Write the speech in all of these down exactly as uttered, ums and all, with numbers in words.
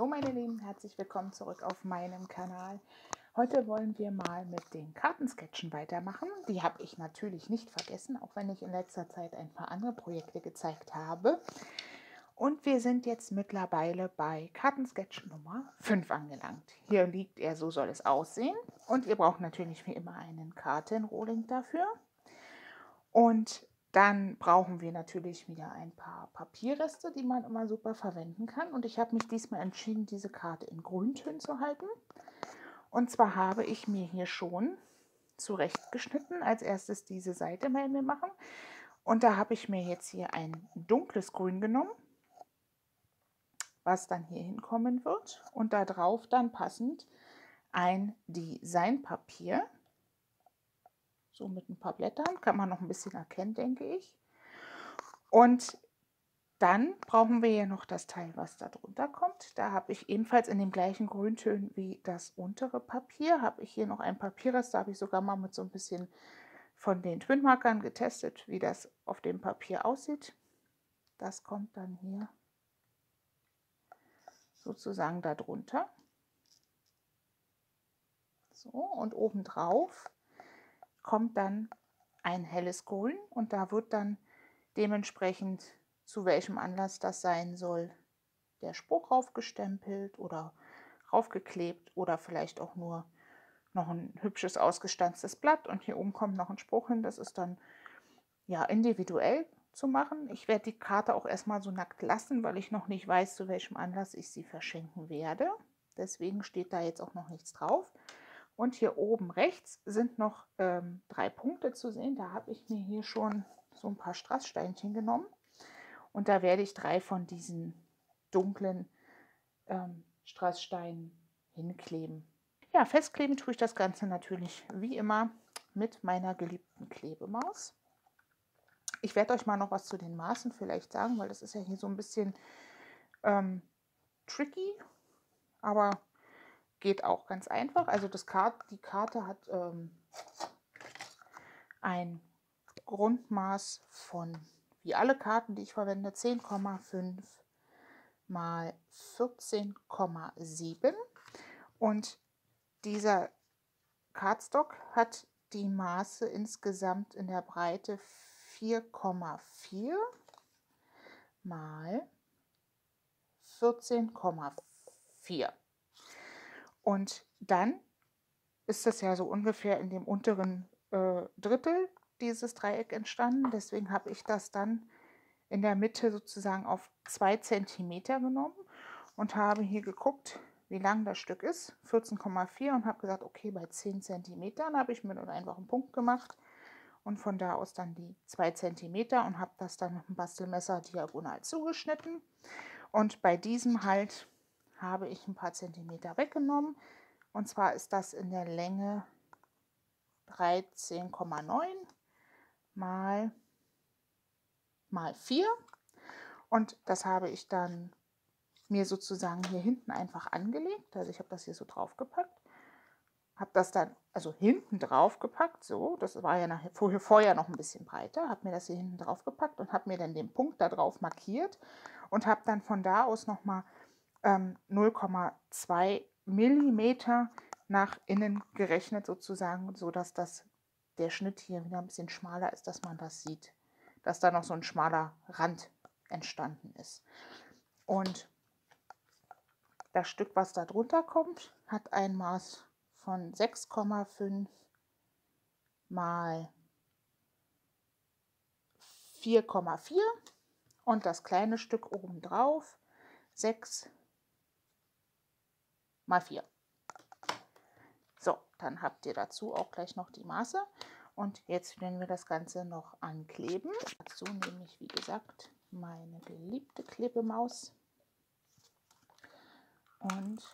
Hallo meine Lieben, herzlich willkommen zurück auf meinem Kanal. Heute wollen wir mal mit den Kartensketchen weitermachen. Die habe ich natürlich nicht vergessen, auch wenn ich in letzter Zeit ein paar andere Projekte gezeigt habe. Und wir sind jetzt mittlerweile bei Kartensketch Nummer fünf angelangt. Hier liegt er, so soll es aussehen. Und ihr braucht natürlich wie immer einen Kartenrohling dafür. Und dann brauchen wir natürlich wieder ein paar Papierreste, die man immer super verwenden kann. Und ich habe mich diesmal entschieden, diese Karte in Grüntönen zu halten. Und zwar habe ich mir hier schon zurechtgeschnitten. Als erstes diese Seite werden wir machen. Und da habe ich mir jetzt hier ein dunkles Grün genommen, was dann hier hinkommen wird. Und da drauf dann passend ein Designpapier. So mit ein paar Blättern, kann man noch ein bisschen erkennen, denke ich. Und dann brauchen wir ja noch das Teil, was da drunter kommt. Da habe ich ebenfalls in den gleichen Grüntönen wie das untere Papier, habe ich hier noch ein Papierrest, da habe ich sogar mal mit so ein bisschen von den Twinmarkern getestet, wie das auf dem Papier aussieht. Das kommt dann hier sozusagen da drunter. So, und obendrauf kommt dann ein helles Grün und da wird dann dementsprechend, zu welchem Anlass das sein soll, der Spruch raufgestempelt oder raufgeklebt oder vielleicht auch nur noch ein hübsches ausgestanztes Blatt und hier oben kommt noch ein Spruch hin. Das ist dann ja individuell zu machen. Ich werde die Karte auch erstmal so nackt lassen, weil ich noch nicht weiß, zu welchem Anlass ich sie verschenken werde. Deswegen steht da jetzt auch noch nichts drauf. Und hier oben rechts sind noch ähm, drei Punkte zu sehen. Da habe ich mir hier schon so ein paar Strasssteinchen genommen. Und da werde ich drei von diesen dunklen ähm, Strasssteinen hinkleben. Ja, festkleben tue ich das Ganze natürlich wie immer mit meiner geliebten Klebemaus. Ich werde euch mal noch was zu den Maßen vielleicht sagen, weil das ist ja hier so ein bisschen ähm, tricky, aber geht auch ganz einfach. Also das Kart die Karte hat ähm, ein Grundmaß von, wie alle Karten, die ich verwende, zehn Komma fünf mal vierzehn Komma sieben. Und dieser Cardstock hat die Maße insgesamt in der Breite vier Komma vier mal vierzehn Komma vier. Und dann ist das ja so ungefähr in dem unteren äh, Drittel dieses Dreieck entstanden. Deswegen habe ich das dann in der Mitte sozusagen auf zwei Zentimeter genommen und habe hier geguckt, wie lang das Stück ist, vierzehn Komma vier, und habe gesagt, okay, bei zehn Zentimetern habe ich mir dann einfach einen Punkt gemacht und von da aus dann die zwei Zentimeter und habe das dann mit dem Bastelmesser diagonal zugeschnitten. Und bei diesem halt habe ich ein paar Zentimeter weggenommen, und zwar ist das in der Länge dreizehn Komma neun mal mal vier, und das habe ich dann mir sozusagen hier hinten einfach angelegt. Also ich habe das hier so draufgepackt, habe das dann also hinten drauf gepackt, so, das war ja nachher, vorher, vorher noch ein bisschen breiter, habe mir das hier hinten drauf gepackt und habe mir dann den Punkt da drauf markiert und habe dann von da aus nochmal ähm, null Komma zwei Millimeter nach innen gerechnet sozusagen, so dass das, der Schnitt hier wieder ein bisschen schmaler ist, dass man das sieht, dass da noch so ein schmaler Rand entstanden ist. Und das Stück, was da drunter kommt, hat ein Maß von sechs Komma fünf mal vier Komma vier und das kleine Stück obendrauf sechs mal vier. So, dann habt ihr dazu auch gleich noch die Maße. Und jetzt werden wir das Ganze noch ankleben. Dazu nehme ich, wie gesagt, meine geliebte Klebemaus und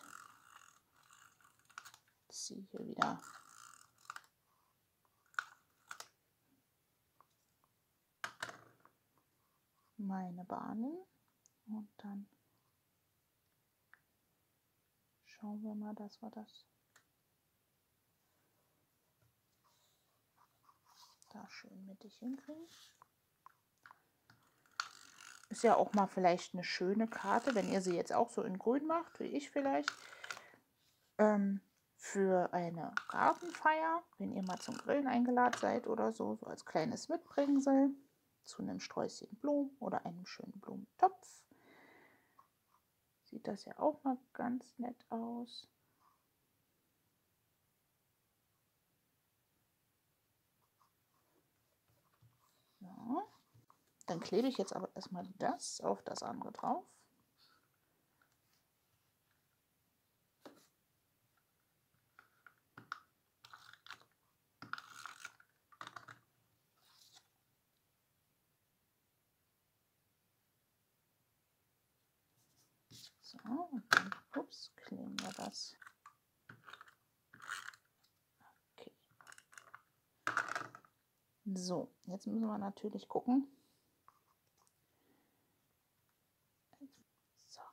ziehe hier wieder meine Bahnen und dann schauen wir mal, dass wir das da schön mittig hinkriegen. Ist ja auch mal vielleicht eine schöne Karte, wenn ihr sie jetzt auch so in grün macht, wie ich vielleicht. Ähm, für eine Gartenfeier, wenn ihr mal zum Grillen eingeladen seid oder so, so als kleines Mitbringsel zu einem Sträußchen Blumen oder einem schönen Blumentopf. Sieht das ja auch mal ganz nett aus. Ja. Dann klebe ich jetzt aber erstmal das auf das andere drauf. So, und dann ups, kleben wir das. Okay. So, jetzt müssen wir natürlich gucken. So.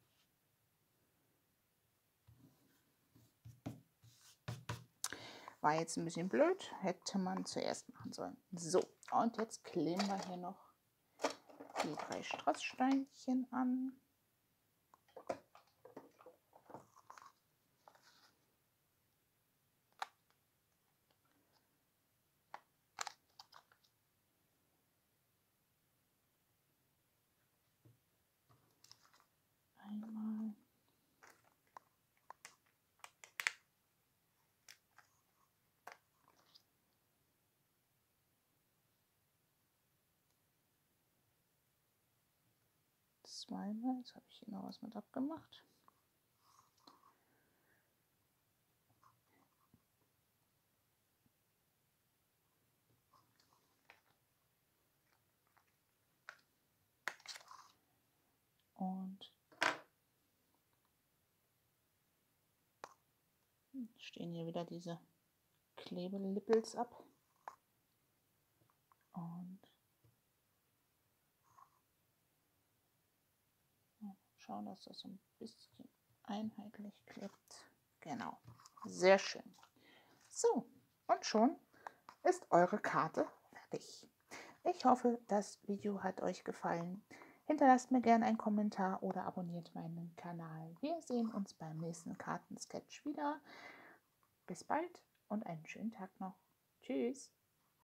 War jetzt ein bisschen blöd, hätte man zuerst machen sollen. So, und jetzt kleben wir hier noch die drei Strasssteinchen an. Einmal. Zweimal. Jetzt habe ich hier noch was mit abgemacht. Und stehen hier wieder diese Klebelippels ab. Und schauen, dass das so ein bisschen einheitlich klebt. Genau, sehr schön. So, und schon ist eure Karte fertig. Ich hoffe, das Video hat euch gefallen. Hinterlasst mir gerne einen Kommentar oder abonniert meinen Kanal. Wir sehen uns beim nächsten Kartensketch wieder. Bis bald und einen schönen Tag noch. Tschüss.